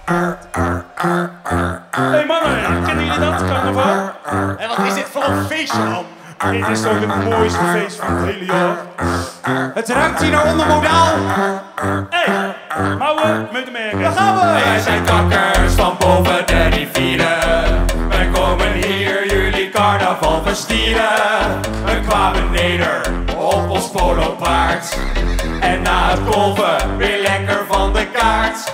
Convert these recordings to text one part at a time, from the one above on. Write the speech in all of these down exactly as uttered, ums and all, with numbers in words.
Hé mannen, kennen jullie dat, carnaval? En wat is dit voor een feestje, man? Dit is toch het mooiste feest van het hele jaar. Het ruikt hier naar ondermodaal. Hé, hey, mouwen met de merken. Daar gaan we! Wij zijn kakkers van boven de rivieren. Wij komen hier jullie carnaval verstieren. We kwamen neder op ons polopaard. En na het golven weer lekker van de kaart.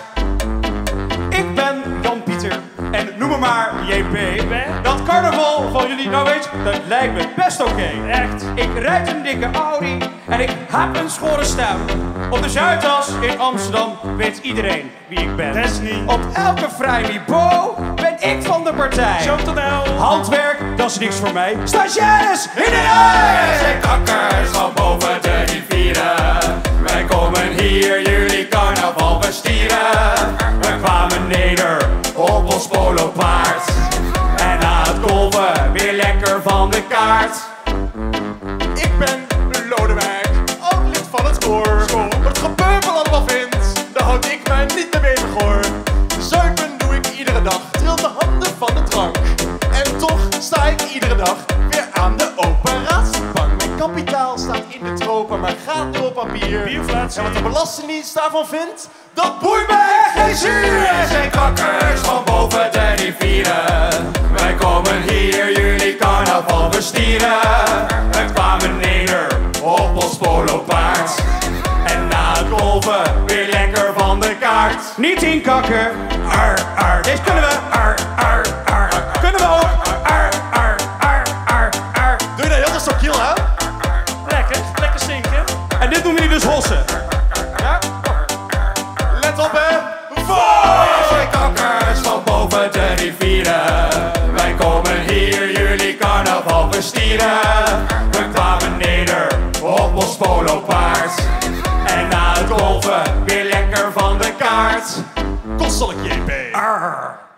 Ik ben Jan-Pieter en noem me maar J P. Dat carnaval van jullie, nou weet je, dat lijkt me best oké. Okay. Echt? Ik rijd een dikke Audi en ik heb een schorre stem. Op de Zuidas in Amsterdam weet iedereen wie ik ben. Dat is niet. Op elke vrij niveau ben ik van de partij. Chantanel. Handwerk, dat is niks voor mij. Stagiaires in de rij! Wij zijn kakkers van boven de rivieren. Wij komen hier jullie carnaval bestieren. We kwamen neder op ons polopaard. En na het golven weer lekker van de kaart. Ik ben Lodewijk, ook lid van het koor. Wat het gebeurt van allemaal vindt, daar houd ik mij niet mee bezig hoor. Zuipen doe ik iedere dag, tril de handen van de drank. En toch sta ik iedere dag weer aan de operatiebank. Mijn kapitaal staat in de tropen, maar gaat nu op papier. Bierflatie. En wat de belastingdienst daarvan vindt, dat boeit mij geen zuur. Wij zijn kakkers van boven de rivieren. Wij komen hier jullie carnaval bestieren. We kwamen neder op ons polopaard. En na het golven weer lekker van de kaart. Niet inkakken. Ar, ar, Deze kunnen we. ar, ar, ar. Kunnen we ook. Ar, ar, ar, ar, ar. Doe je dat heel stok kiel aan? Lekker, lekker zinken. En dit noemen jullie dus hossen. Ja? Let op hè. Wij zijn kakkers van boven de rivieren. Wij komen hier jullie carnaval bestieren. We kwamen neder op ons polopaard. En na het golven weer lekker van de kaart. Kostelijk J P. Arr.